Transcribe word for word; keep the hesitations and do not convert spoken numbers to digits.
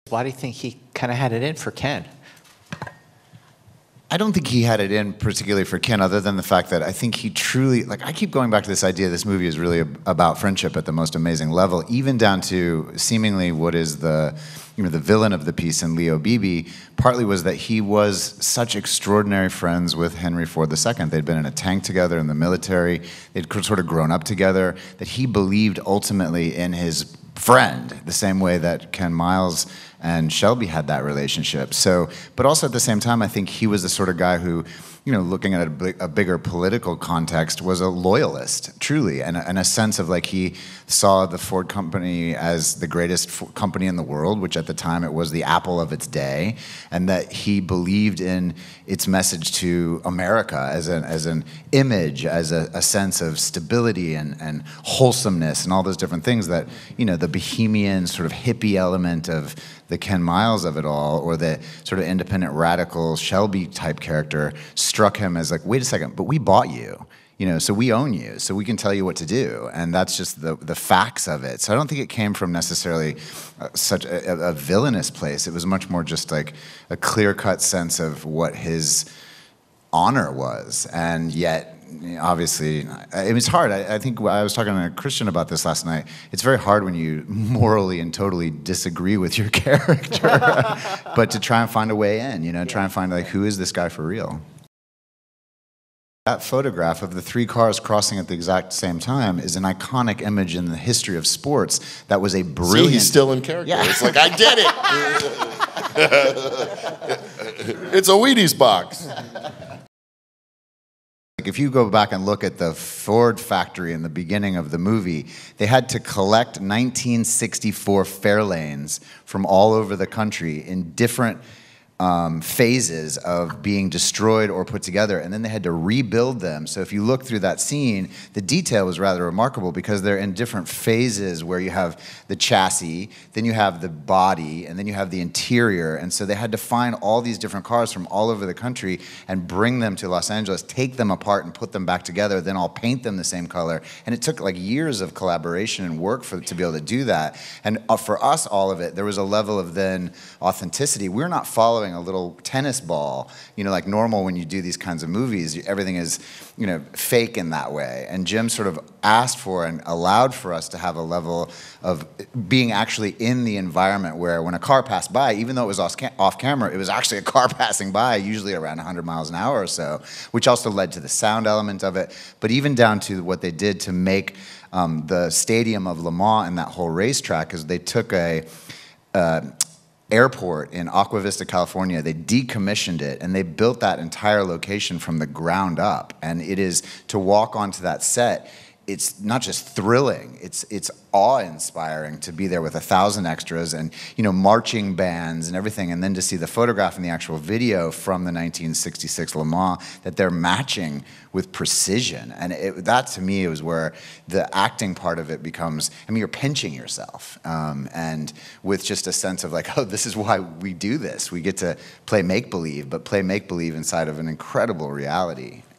Why do you think he kind of had it in for Ken? I don't think he had it in particularly for Ken, other than the fact that I think he truly, like, I keep going back to this idea this movie is really about friendship at the most amazing level, even down to seemingly what is the, you know, the villain of the piece in Leo Beebe, partly was that he was such extraordinary friends with Henry Ford the Second. They'd been in a tank together in the military, they'd sort of grown up together, that he believed ultimately in his friend, the same way that Ken Miles and Shelby had that relationship. So, but also at the same time, I think he was the sort of guy who, you know, looking at a, a bigger political context, was a loyalist, truly, and a, and a sense of like he saw the Ford company as the greatest f company in the world, which at the time it was the Apple of its day, and that he believed in its message to America as an, as an image, as a, a sense of stability and, and wholesomeness and all those different things that, you know, the bohemian sort of hippie element of the Ken Miles of it all, or the sort of independent radical Shelby type character struck him as like, wait a second, but we bought you, you know, so we own you, so we can tell you what to do, and that's just the the facts of it. So I don't think it came from necessarily uh, such a, a villainous place. It was much more just like a clear-cut sense of what his honor was, and yet, obviously, it was hard. I, I think I was talking to a Christian about this last night. It's very hard when you morally and totally disagree with your character, but to try and find a way in, you know, try and find like, who is this guy for real? That photograph of the three cars crossing at the exact same time is an iconic image in the history of sports. That was a brilliant... See, he's still in character. Yeah. It's like, I did it. It's a Wheaties box. If you go back and look at the Ford factory in the beginning of the movie, they had to collect nineteen sixty-four Fairlanes from all over the country in different um, phases of being destroyed or put together, and then they had to rebuild them. So if you look through that scene, the detail was rather remarkable because they're in different phases where you have the chassis, then you have the body, and then you have the interior. And so they had to find all these different cars from all over the country and bring them to Los Angeles, take them apart and put them back together, then all paint them the same color. And it took like years of collaboration and work for, to be able to do that. And uh, for us, all of it, there was a level of then authenticity. We're not following a little tennis ball, you know, like normal when you do these kinds of movies, everything is, you know, fake in that way. And Jim sort of asked for and allowed for us to have a level of being actually in the environment where when a car passed by, even though it was off, ca off camera, it was actually a car passing by, usually around one hundred miles an hour or so, which also led to the sound element of it, but even down to what they did to make um, the stadium of Le Mans and that whole racetrack, is they took a uh, airport in Aqua Vista, California. They decommissioned it and they built that entire location from the ground up. And it is, to walk onto that set, it's not just thrilling, it's it's awe-inspiring to be there with a thousand extras and, you know, marching bands and everything, and then to see the photograph and the actual video from the nineteen sixty-six Le Mans that they're matching with precision. And it, that, to me, was where the acting part of it becomes, I mean, you're pinching yourself, um, and with just a sense of like, oh, this is why we do this. We get to play make-believe, but play make-believe inside of an incredible reality.